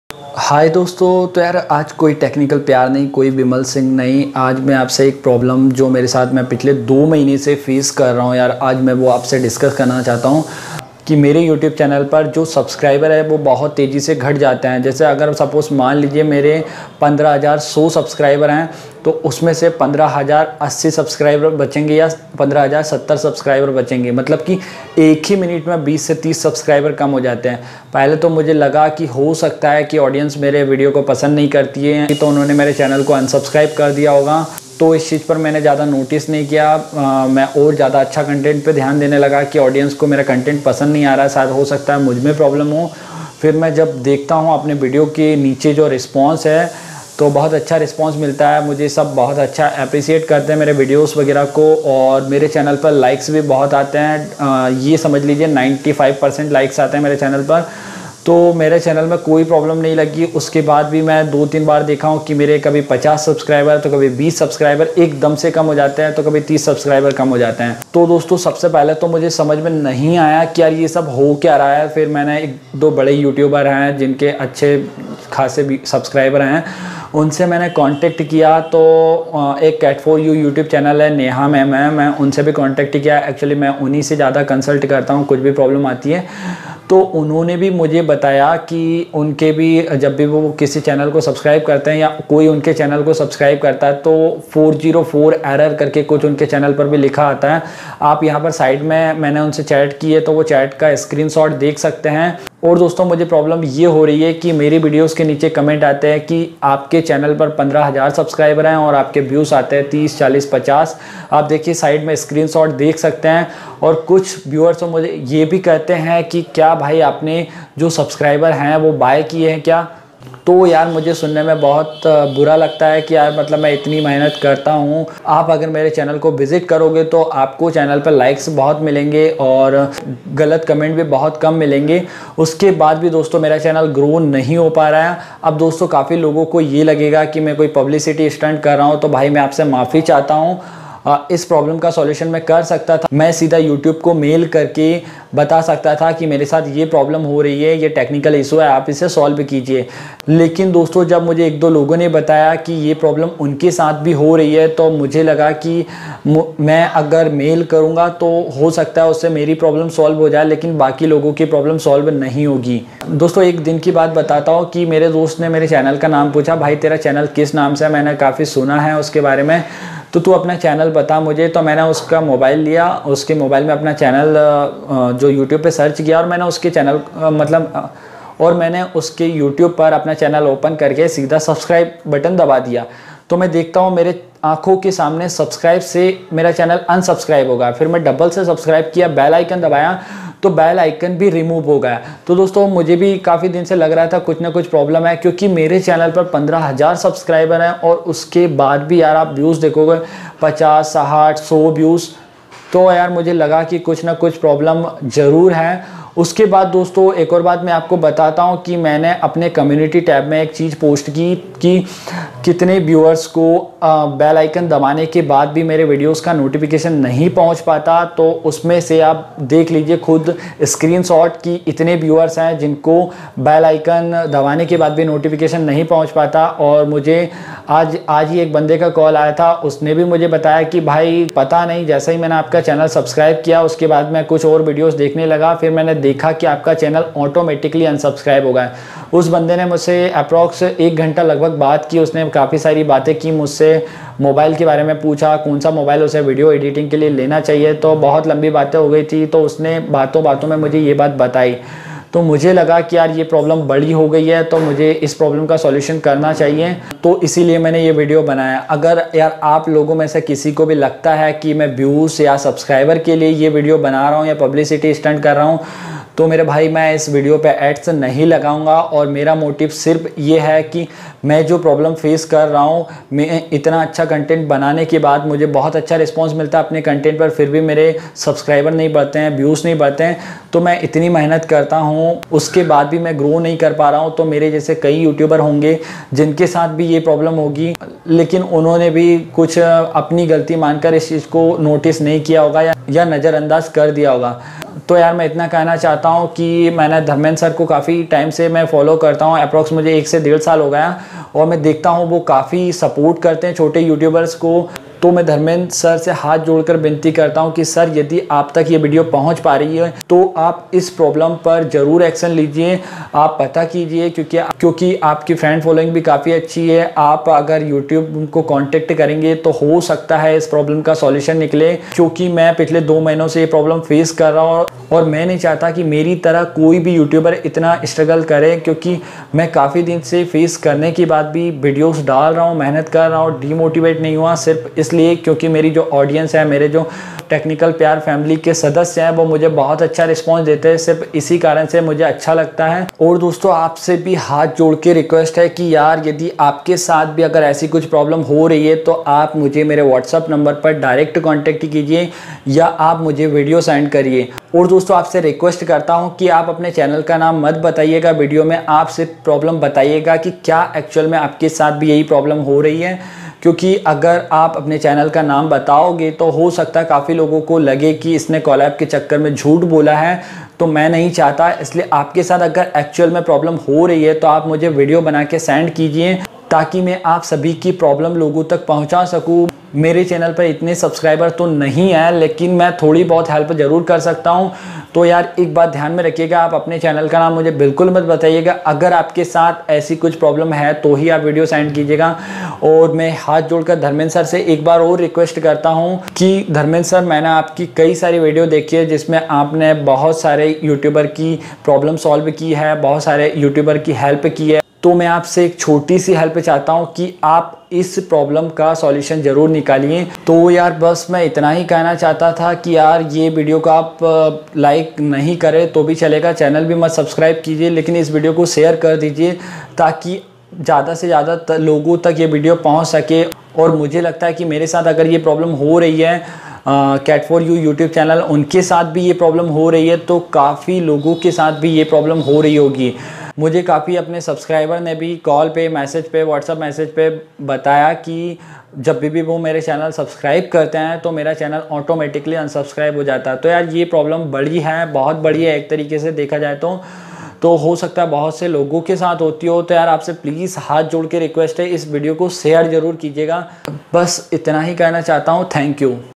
हाय दोस्तों, तो यार आज कोई टेक्निकल प्यार नहीं, कोई विमल सिंह नहीं। आज मैं आपसे एक प्रॉब्लम जो मेरे साथ मैं पिछले 2 महीने से फेस कर रहा हूँ यार, आज मैं वो आपसे डिस्कस करना चाहता हूँ कि मेरे YouTube चैनल पर जो सब्सक्राइबर है वो बहुत तेज़ी से घट जाते हैं। जैसे अगर सपोज़ मान लीजिए मेरे 15,100 सब्सक्राइबर हैं, तो उसमें से 15,080 सब्सक्राइबर बचेंगे या 15,070 सब्सक्राइबर बचेंगे। मतलब कि एक ही मिनट में 20 से 30 सब्सक्राइबर कम हो जाते हैं। पहले तो मुझे लगा कि हो सकता है कि ऑडियंस मेरे वीडियो को पसंद नहीं करती है, तो उन्होंने मेरे चैनल को अनसब्सक्राइब कर दिया होगा। तो इस चीज़ पर मैंने ज़्यादा नोटिस नहीं किया। मैं और ज़्यादा अच्छा कंटेंट पे ध्यान देने लगा कि ऑडियंस को मेरा कंटेंट पसंद नहीं आ रहा है, शायद हो सकता है मुझ में प्रॉब्लम हो। फिर मैं जब देखता हूँ अपने वीडियो के नीचे जो रिस्पॉन्स है, तो बहुत अच्छा रिस्पांस मिलता है। मुझे सब बहुत अच्छा अप्रिशिएट करते हैं मेरे वीडियोस वगैरह को, और मेरे चैनल पर लाइक्स भी बहुत आते हैं। ये समझ लीजिए 95% लाइक्स आते हैं मेरे चैनल पर। तो मेरे चैनल में कोई प्रॉब्लम नहीं लगी। उसके बाद भी मैं 2-3 बार देखा हूँ कि मेरे कभी 50 सब्सक्राइबर तो कभी 20 सब्सक्राइबर एकदम से कम हो जाते हैं, तो कभी 30 सब्सक्राइबर कम हो जाते हैं। तो दोस्तों सबसे पहले तो मुझे समझ में नहीं आया कि यार ये सब हो क्या रहा है। फिर मैंने 1-2 बड़े यूट्यूबर हैं जिनके अच्छे खासे भी सब्सक्राइबर हैं, उनसे मैंने कांटेक्ट किया। तो एक cat for you YouTube channel है, नेहा मैम है, मैं उनसे भी कांटेक्ट किया। एक्चुअली मैं उन्हीं से ज़्यादा कंसल्ट करता हूँ कुछ भी प्रॉब्लम आती है। तो उन्होंने भी मुझे बताया कि उनके भी जब भी वो किसी चैनल को सब्सक्राइब करते हैं या कोई उनके चैनल को सब्सक्राइब करता है, तो 404 एरर करके कुछ उनके चैनल पर भी लिखा आता है। आप यहाँ पर साइड में मैंने उनसे चैट की है, तो वो चैट का स्क्रीनशॉट देख सकते हैं। और दोस्तों मुझे प्रॉब्लम ये हो रही है कि मेरी वीडियोस के नीचे कमेंट आते हैं कि आपके चैनल पर 15,000 सब्सक्राइबर हैं और आपके व्यूज़ आते हैं 30, 40, 50। आप देखिए साइड में स्क्रीनशॉट देख सकते हैं। और कुछ व्यूअर्स तो मुझे ये भी कहते हैं कि क्या भाई आपने जो सब्सक्राइबर हैं वो बाय किए हैं क्या। तो यार मुझे सुनने में बहुत बुरा लगता है कि यार मतलब मैं इतनी मेहनत करता हूँ। आप अगर मेरे चैनल को विजिट करोगे तो आपको चैनल पर लाइक्स बहुत मिलेंगे और गलत कमेंट भी बहुत कम मिलेंगे। उसके बाद भी दोस्तों मेरा चैनल ग्रो नहीं हो पा रहा है। अब दोस्तों काफ़ी लोगों को ये लगेगा कि मैं कोई पब्लिसिटी स्टंट कर रहा हूँ, तो भाई मैं आपसे माफ़ी चाहता हूँ। इस प्रॉब्लम का सॉल्यूशन मैं कर सकता था, मैं सीधा YouTube को मेल करके बता सकता था कि मेरे साथ ये प्रॉब्लम हो रही है, ये टेक्निकल इशू है, आप इसे सॉल्व कीजिए। लेकिन दोस्तों जब मुझे 1-2 लोगों ने बताया कि ये प्रॉब्लम उनके साथ भी हो रही है, तो मुझे लगा कि मैं अगर मेल करूँगा तो हो सकता है उससे मेरी प्रॉब्लम सॉल्व हो जाए, लेकिन बाकी लोगों की प्रॉब्लम सॉल्व नहीं होगी। दोस्तों एक दिन की बात बताता हूँ कि मेरे दोस्त ने मेरे चैनल का नाम पूछा, भाई तेरा चैनल किस नाम से है, मैंने काफ़ी सुना है उसके बारे में, तो तू अपना चैनल बता मुझे। तो मैंने उसका मोबाइल लिया, उसके मोबाइल में अपना चैनल जो YouTube पे सर्च किया, और मैंने उसके चैनल और मैंने उसके YouTube पर अपना चैनल ओपन करके सीधा सब्सक्राइब बटन दबा दिया। तो मैं देखता हूँ मेरे आंखों के सामने सब्सक्राइब से मेरा चैनल अनसब्सक्राइब हो गया। फिर मैं डबल से सब्सक्राइब किया, बेल आइकन दबाया, तो बेल आइकन भी रिमूव हो गया। तो दोस्तों मुझे भी काफ़ी दिन से लग रहा था कुछ ना कुछ प्रॉब्लम है, क्योंकि मेरे चैनल पर 15,000 सब्सक्राइबर हैं और उसके बाद भी यार आप व्यूज़ देखोगे 50, 60, 100 व्यूज़। तो यार मुझे लगा कि कुछ ना कुछ प्रॉब्लम ज़रूर है। उसके बाद दोस्तों एक और बात मैं आपको बताता हूं कि मैंने अपने कम्युनिटी टैब में एक चीज़ पोस्ट की कि कितने व्यूअर्स को बेल आइकन दबाने के बाद भी मेरे वीडियोस का नोटिफिकेशन नहीं पहुंच पाता। तो उसमें से आप देख लीजिए खुद स्क्रीनशॉट कि इतने व्यूअर्स हैं जिनको बेल आइकन दबाने के बाद भी नोटिफिकेशन नहीं पहुंच पाता। और मुझे आज ही एक बंदे का कॉल आया था, उसने भी मुझे बताया कि भाई पता नहीं, जैसे ही मैंने आपका चैनल सब्सक्राइब किया उसके बाद मैं कुछ और वीडियोस देखने लगा, फिर मैंने देखा कि आपका चैनल ऑटोमेटिकली अनसब्सक्राइब हो गया। उस बंदे ने मुझसे अप्रॉक्स 1 घंटा लगभग बात की। उसने काफ़ी सारी बातें की मुझसे, मोबाइल के बारे में पूछा, कौन सा मोबाइल उसे वीडियो एडिटिंग के लिए लेना चाहिए। तो बहुत लंबी बातें हो गई थी। तो उसने बातों बातों में मुझे ये बात बताई। तो मुझे लगा कि यार ये प्रॉब्लम बड़ी हो गई है, तो मुझे इस प्रॉब्लम का सॉल्यूशन करना चाहिए। तो इसीलिए मैंने ये वीडियो बनाया। अगर यार आप लोगों में से किसी को भी लगता है कि मैं व्यूज़ या सब्सक्राइबर के लिए ये वीडियो बना रहा हूँ या पब्लिसिटी स्टंट कर रहा हूँ, तो मेरे भाई मैं इस वीडियो पे एड्स नहीं लगाऊंगा। और मेरा मोटिव सिर्फ ये है कि मैं जो प्रॉब्लम फेस कर रहा हूँ, मैं इतना अच्छा कंटेंट बनाने के बाद मुझे बहुत अच्छा रिस्पांस मिलता है अपने कंटेंट पर, फिर भी मेरे सब्सक्राइबर नहीं बढ़ते हैं, व्यूज़ नहीं बढ़ते हैं। तो मैं इतनी मेहनत करता हूँ, उसके बाद भी मैं ग्रो नहीं कर पा रहा हूँ। तो मेरे जैसे कई यूट्यूबर होंगे जिनके साथ भी ये प्रॉब्लम होगी, लेकिन उन्होंने भी कुछ अपनी गलती मानकर इस चीज़ को नोटिस नहीं किया होगा या नज़रअंदाज कर दिया होगा। तो यार मैं इतना कहना चाहता हूँ कि मैंने धर्मेंद्र सर को काफ़ी टाइम से मैं फॉलो करता हूँ, अप्रॉक्स मुझे 1 से 1.5 साल हो गया, और मैं देखता हूँ वो काफ़ी सपोर्ट करते हैं छोटे यूट्यूबर्स को। तो मैं धर्मेंद्र सर से हाथ जोड़कर विनती करता हूं कि सर यदि आप तक ये वीडियो पहुंच पा रही है तो आप इस प्रॉब्लम पर ज़रूर एक्शन लीजिए, आप पता कीजिए, क्योंकि आपकी फ्रेंड फॉलोइंग भी काफ़ी अच्छी है। आप अगर यूट्यूब को कांटेक्ट करेंगे तो हो सकता है इस प्रॉब्लम का सॉल्यूशन निकले, क्योंकि मैं पिछले 2 महीनों से ये प्रॉब्लम फेस कर रहा हूँ और मैं नहीं चाहता कि मेरी तरह कोई भी यूट्यूबर इतना स्ट्रगल करे, क्योंकि मैं काफ़ी दिन से फेस करने के बाद भी वीडियोस डाल रहा हूँ, मेहनत कर रहा हूँ, डीमोटिवेट नहीं हुआ, सिर्फ इसलिए क्योंकि मेरी जो ऑडियंस है, मेरे जो टेक्निकल प्यार फैमिली के सदस्य हैं, वो मुझे बहुत अच्छा रिस्पांस देते हैं। सिर्फ इसी कारण से मुझे अच्छा लगता है। और दोस्तों आपसे भी हाथ जोड़ के रिक्वेस्ट है कि यार यदि आपके साथ भी अगर ऐसी कुछ प्रॉब्लम हो रही है तो आप मुझे मेरे व्हाट्सअप नंबर पर डायरेक्ट कॉन्टेक्ट कीजिए या आप मुझे वीडियो सेंड करिए। और दोस्तों आपसे रिक्वेस्ट करता हूं कि आप अपने चैनल का नाम मत बताइएगा वीडियो में, आप सिर्फ प्रॉब्लम बताइएगा कि क्या एक्चुअल में आपके साथ भी यही प्रॉब्लम हो रही है, क्योंकि अगर आप अपने चैनल का नाम बताओगे तो हो सकता है काफ़ी लोगों को लगे कि इसने कोलैब के चक्कर में झूठ बोला है, तो मैं नहीं चाहता। इसलिए आपके साथ अगर एक्चुअल में प्रॉब्लम हो रही है तो आप मुझे वीडियो बना के सेंड कीजिए ताकि मैं आप सभी की प्रॉब्लम लोगों तक पहुंचा सकूं। मेरे चैनल पर इतने सब्सक्राइबर तो नहीं है, लेकिन मैं थोड़ी बहुत हेल्प ज़रूर कर सकता हूं। तो यार एक बात ध्यान में रखिएगा, आप अपने चैनल का नाम मुझे बिल्कुल मत बताइएगा। अगर आपके साथ ऐसी कुछ प्रॉब्लम है तो ही आप वीडियो सेंड कीजिएगा। और मैं हाथ जोड़कर धर्मेंद्र सर से एक बार और रिक्वेस्ट करता हूं कि धर्मेंद्र सर, मैंने आपकी कई सारी वीडियो देखी है जिसमें आपने बहुत सारे यूट्यूबर की प्रॉब्लम सॉल्व की है, बहुत सारे यूट्यूबर की हेल्प की है। तो मैं आपसे एक छोटी सी हेल्प चाहता हूं कि आप इस प्रॉब्लम का सॉल्यूशन ज़रूर निकालिए। तो यार बस मैं इतना ही कहना चाहता था कि यार ये वीडियो को आप लाइक नहीं करें तो भी चलेगा, चैनल भी मत सब्सक्राइब कीजिए, लेकिन इस वीडियो को शेयर कर दीजिए ताकि ज़्यादा से ज़्यादा लोगों तक ये वीडियो पहुँच सके। और मुझे लगता है कि मेरे साथ अगर ये प्रॉब्लम हो रही है, cat for you YouTube channel, उनके साथ भी ये प्रॉब्लम हो रही है, तो काफ़ी लोगों के साथ भी ये प्रॉब्लम हो रही होगी। मुझे काफ़ी अपने सब्सक्राइबर ने भी कॉल पे, मैसेज पे, व्हाट्सअप मैसेज पे बताया कि जब भी वो मेरे चैनल सब्सक्राइब करते हैं तो मेरा चैनल ऑटोमेटिकली अनसब्सक्राइब हो जाता है। तो यार ये प्रॉब्लम बड़ी है, बहुत बड़ी है एक तरीके से देखा जाए तो हो सकता है बहुत से लोगों के साथ होती हो। तो यार आपसे प्लीज़ हाथ जोड़ के रिक्वेस्ट है, इस वीडियो को शेयर ज़रूर कीजिएगा। बस इतना ही कहना चाहता हूँ। Thank you.